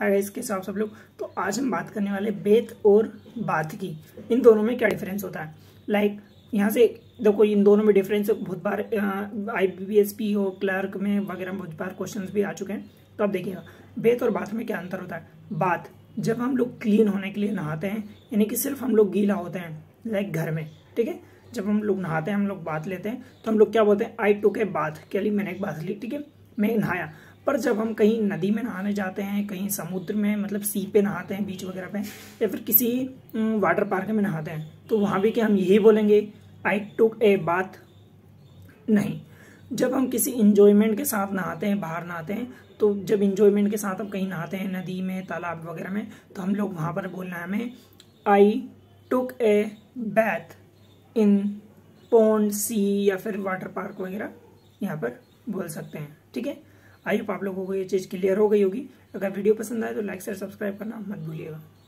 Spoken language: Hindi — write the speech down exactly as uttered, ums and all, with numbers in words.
हाय गाइस, कैसे आप सब लोग। तो आज हम बात करने वाले बेत और बात की, इन दोनों में क्या डिफरेंस होता है। लाइक like, यहाँ से देखो, इन दोनों में डिफरेंस बहुत बार I B P S P हो, क्लर्क में वगैरह बहुत बार क्वेश्चंस भी आ चुके हैं। तो अब देखिएगा बेत और बात में क्या अंतर होता है। बात जब हम लोग क्लीन होने के लिए नहाते हैं, यानी कि सिर्फ हम लोग गीला होते हैं, लाइक घर में, ठीक है। जब हम लोग नहाते हैं, हम लोग बात लेते हैं, तो हम लोग क्या बोलते हैं, आई टुक ए बाथ, क्या ली, मैंने एक बात ली, ठीक है, मैं नहाया। पर जब हम कहीं नदी में नहाने जाते हैं, कहीं समुद्र में मतलब सी पे नहाते हैं, बीच वगैरह पे, या फिर किसी वाटर पार्क में नहाते हैं, तो वहाँ भी क्या हम यही बोलेंगे, आई टुक ए बाथ? नहीं। जब हम किसी इंजॉयमेंट के साथ नहाते हैं, बाहर नहाते हैं, तो जब इंजॉयमेंट के साथ हम कहीं नहाते हैं, नदी में, तालाब वगैरह में, तो हम लोग वहाँ पर बोलना है हमें, आई टुक ए बैथ इन पॉन्ड, सी या फिर वाटर पार्क वगैरह, यहाँ पर बोल सकते हैं, ठीक है। आई होप आप लोगों को ये चीज़ क्लियर हो गई होगी। अगर वीडियो पसंद आए तो लाइक शेयर सब्सक्राइब करना मत भूलिएगा।